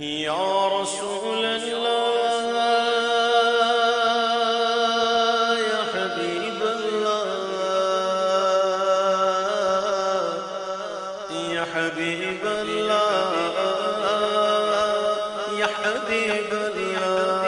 یا رسول اللہ یا حبیب اللہ یا حبیب اللہ یا حبیب اللہ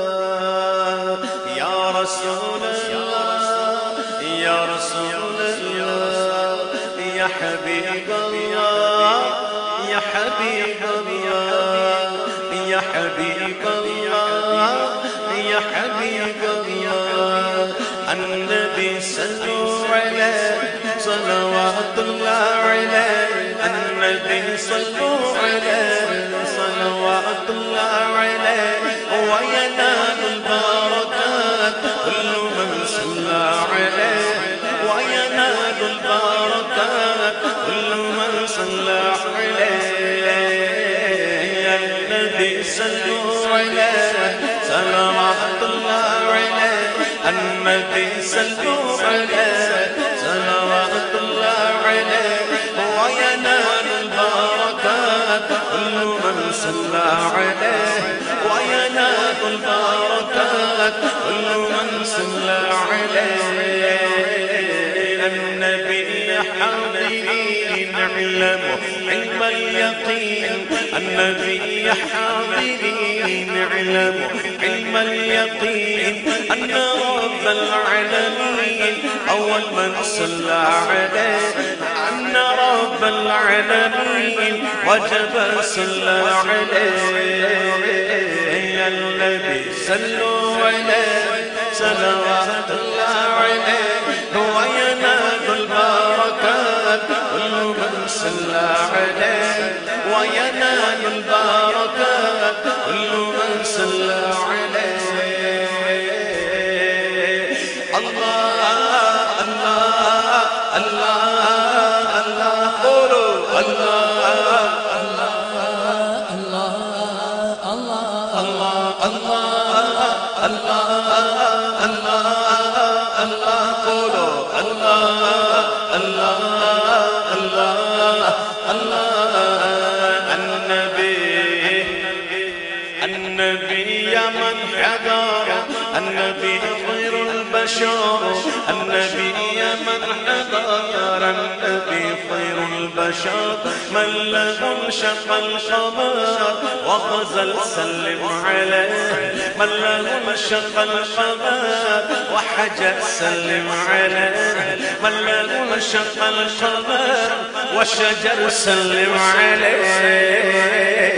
یا رسول اللہ یا رسول اللہ یا حبیب اللہ یا حبیب اللہ یا حبیب اللہ یا حبیب اللہ النبی صلو علیہ صلوات اللہ علیہ النبی صلو علیہ صلوات اللہ علیہ وینال البرکات کل من صلی علیہ وینال البرکات کل من صلی علیہ صلوا عليه صلوات الله عليه النبي صلوا عليه صلوات الله عليه وينال البركات كل من صلى عليه وينال البركات كل من صلى عليه النبي حاضرين اعلموا علم اليقين النبي حاضرين اعلموا علم اليقين أن رب العالمين أول من صلى عليه أن رب العالمين وجب صلى عليه النبي صلوا عليه صلوات الله عليه وينال البركات كل من صلى عليه وينال البركات كل من صلى عليه الله الله الله الله قولوا الله الله الله الله الله الله الله الله قولوا الله الله الله الله النبي من حضر النبي خير البشر النبي من حضر النبي خير البشر من له انشق القمر وغزل سلم عليه من له انشق القمر وحجر سلم عليه من له انشق القمر وشجر سلم عليه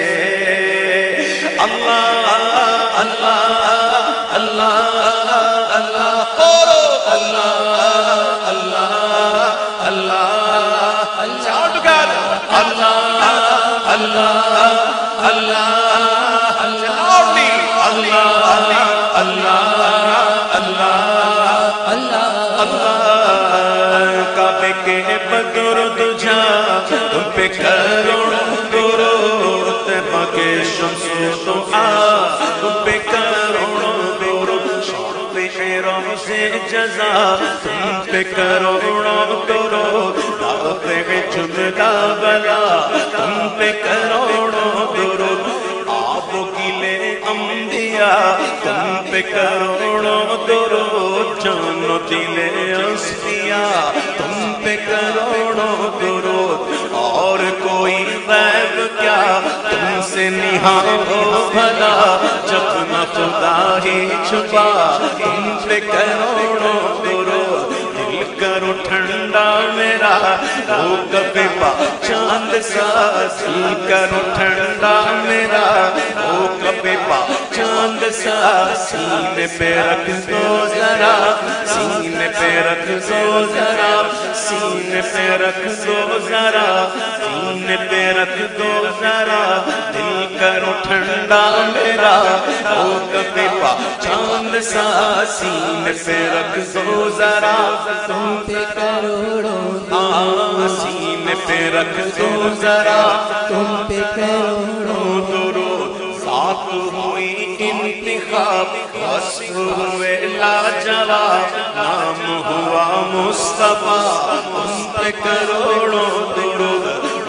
الله الله الله الله قولوا الله الله الله all together الله الله الله loudly الله الله الله الله کعبے کے بدر تجھا تم پہ کروڑوں درود مگے شمس دعا تم پہ کروڑوں درود شوق روز جزا تم پہ کروڑوں درود داغ جملہ بلا تم پہ کروڑوں درود آب و گلے انبیاء تم پہ کروڑوں درود جان و دل اصفیاء تم پہ کروڑوں درود اور کوئی غیب کیا تم سے نہاں ہو بھلا جب نہ خدا ہی چھپا تم پہ کروڑوں درود دل کرو ٹھنڈا میرا وہ کبھی پا چاند سا دل کرو ٹھنڈا میرا وہ کبھی پا چاند سا سینے پہ رکھ دو ذرا سینے پہ رکھ دو ذرا سینے پہ رکھ دو ذرا سینے پہ رکھ دو ذرا دل کرو ٹھنڈا میرا وہ کبھی پا چاند سا سینے پہ رکھ دو ذرا تم پہ کروڑوں سینے پہ رکھ دو ذرا تم پہ کروڑوں درود ذات ہوئی انتخاب وصف ہوئے لاجواب نام ہوا مصطفیٰ تم پہ کروڑوں درود وہ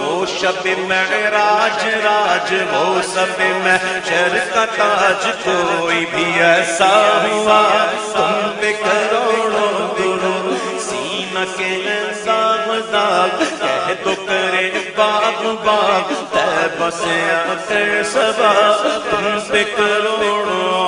شب معراج راج وہ سب محشر کا تاج کوئی بھی ایسا ہوا تم پہ کروڑوں درود سینہ کے داغ داغ کہہ تو کرے باغ باغ طیبہ سے آخر صبا تم پہ کروڑوں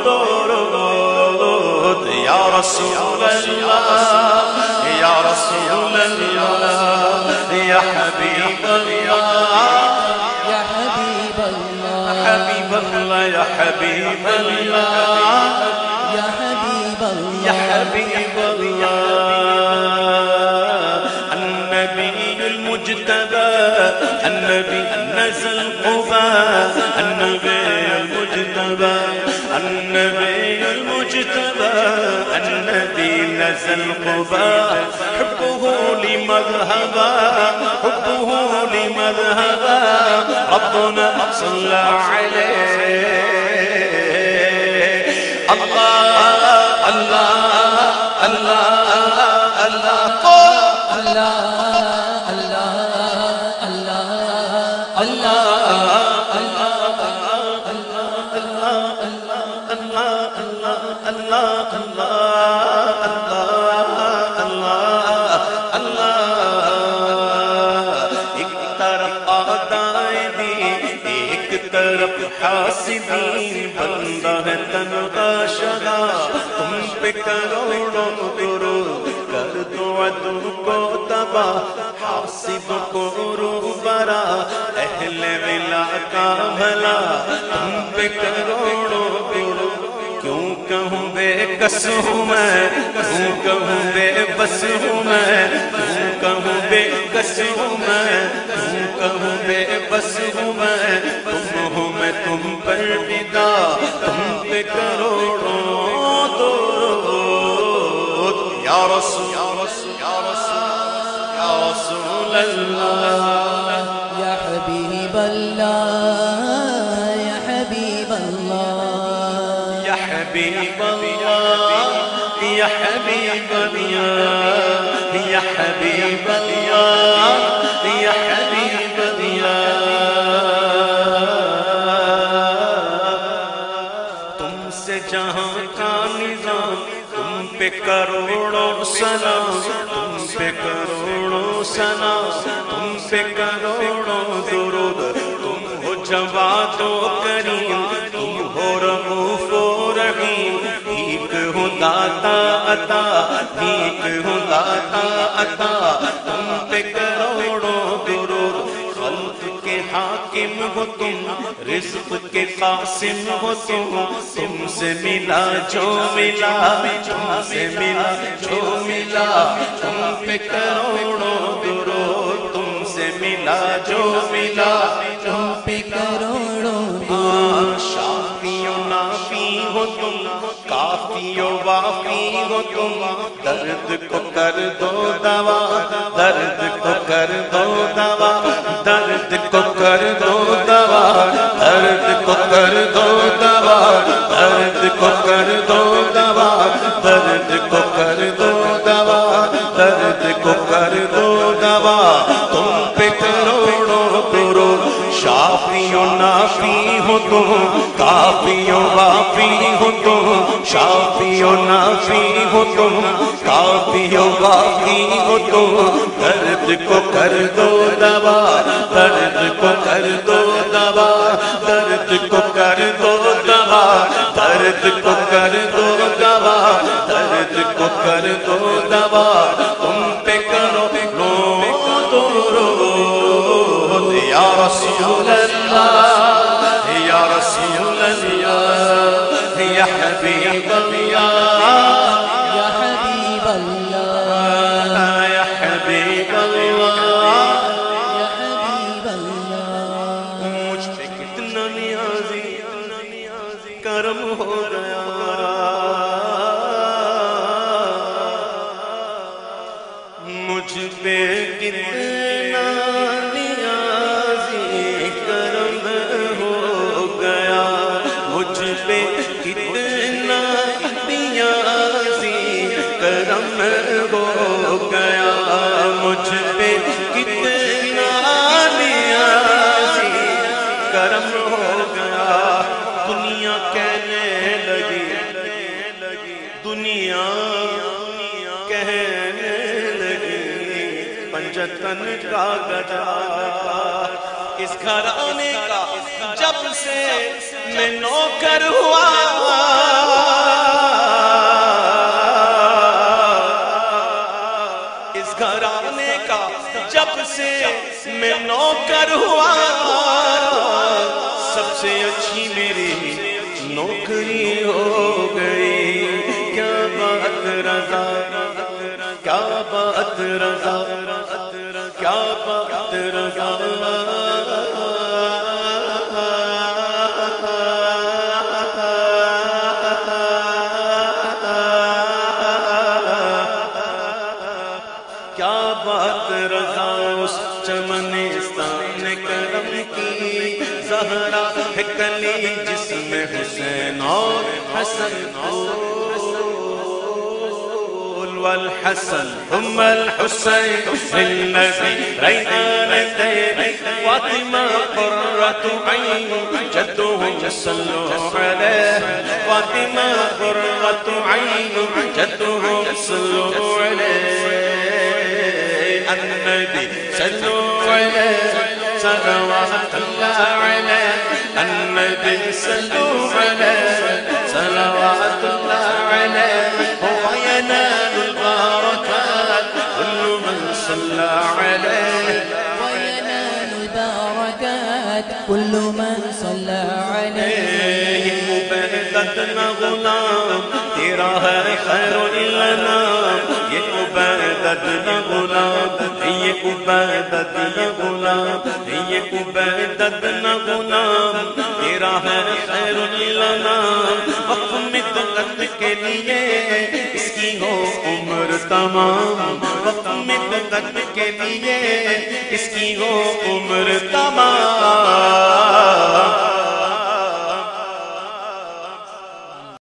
درود یا رسول اللہ یا رسول اللہ یا حبیب اللہ یا حبیب اللہ حبیب اللہ یا حبیب اللہ یا حبیب اللہ یا حبیب اللہ النبی المجتبى النبی نزل قبا النبی المجتبى النبی المجتبى النبی نزل قبا حبه لمذهبا حبه لمذهبا ربنا صلى عليه الله الله الله الله اللہ حاسدین بندہ ہے تنہا شدا تم پہ کروڑوں درود کر دو عدو کو تباہ حاسد کو روبرا اہل ولا کا بھلا تم پہ کروڑوں درود کیوں کہوں بے کس ہوں میں کیوں کہوں بے بس ہوں میں کیوں کہوں بے کس ہوں میں کیوں کہوں بے بس ہوں میں تم ہو میں تم پر فدا تم پہ کروڑوں درود یا رسول یا رسول یا رسول یا رسول اللہ یا حبیب اللہ یا حبیب اللہ یا حبیب اللہ یا حبیب اللہ یا حبیب اللہ یا حبیب اللہ تم سے جہاں کا نظام تم پہ کروڑوں سلام تم پہ کروڑوں سلام تم پہ کروڑوں درود تم ہو جواد و کریم تم ہو رؤوف و رحیم بھیک ہو داتا عطا بھیک ہو داتا عطا تم پہ کروڑوں درود خلق کے حاکم ہو تم رزق کے قاسم ہو تم سے ملا جو ملا تم سے ملا جو ملا تم پہ کروڑوں درود تم سے ملا جو ملا تم پہ کروڑوں شافی و نافی ہو تم کافی و وافی ہو تم درد کو کر دو دوا درد کو کر دو دوا درد کو کر دو دوا درد کو کر دو دوا درد کو کر دو دوا درد کو کر دو دوا درد کو کر دو دوا تم پہ کروڑوں درود شافی و نافی ہو تم کافی و وافی ہو تم شافی و نافی ہو تم کافی و وافی ہو تم درد کو کر دو دوا درد کو کر دو دوا درد کو کر دو دوا درد کو کر دو دوا درد کو کر دو دوا تم پہ کرو درود یا رسول اللہ یا رسول اللہ یا حبیب اللہ یا حبیب اللہ یا حبیب اللہ یا حبیب اللہ مجھ پہ کتنا نیازی کرم ہو گیا مجھ پہ کتنا نیازی کرم ہو گیا مجھ پہ کتنا نیازی کرم ہو گیا مجھ پہ کتنا نیازی وطن کا گدا، اس گھرانے کا جب سے میں نوکر ہوا، اس گھرانے کا جب سے میں نوکر ہوا، سب سے اچھی میری نوکری ہو گئی۔ کیا بات رضا، کیا بات رضا، کیا بات رضا، کیا بات رضا، اس چمنستان کرم کی زہرا ہے کلی جس میں حسین اور حسن والحسن ثم الحسين الذي ريحانتين فاطمة قرة عين جدهم صلوا عليه، فاطمة قرة عين جدهم صلوا عليه، النبي صلوا عليه صلوات الله عليه، النبي صلوا عليه صلوات الله عليه، هو ينال البركات كل من صلى عليه، وينال البركات كل من صلى عليه۔ عبادتنا غلام تیرا ہے خیر الانام، یہ عبادتنا غلام، یہ عبادتنا غلام، یہ عبادتنا غلام تیرا ہے خیر الانام، وقت میں دقت کے لیے اس کی ہو عمر تمام، وقت میں دقت کے لیے اس کی ہو عمر تمام۔